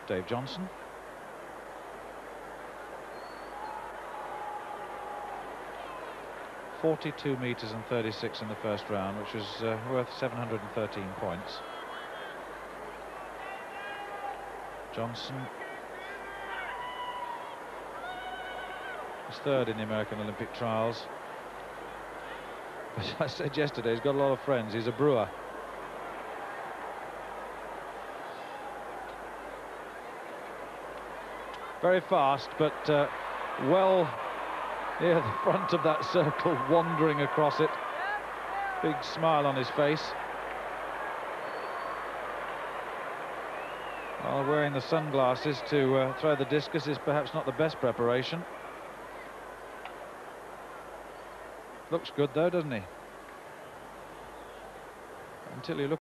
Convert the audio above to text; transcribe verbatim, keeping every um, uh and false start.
Dave Johnson. forty-two metres and thirty-six in the first round, which was uh, worth seven hundred thirteen points. Johnson is third in the American Olympic trials. As I said yesterday, he's got a lot of friends. He's a brewer. Very fast, but uh, well near the front of that circle, wandering across it. Big smile on his face. While wearing the sunglasses to uh, throw the discus is perhaps not the best preparation. Looks good though, doesn't he? Until you look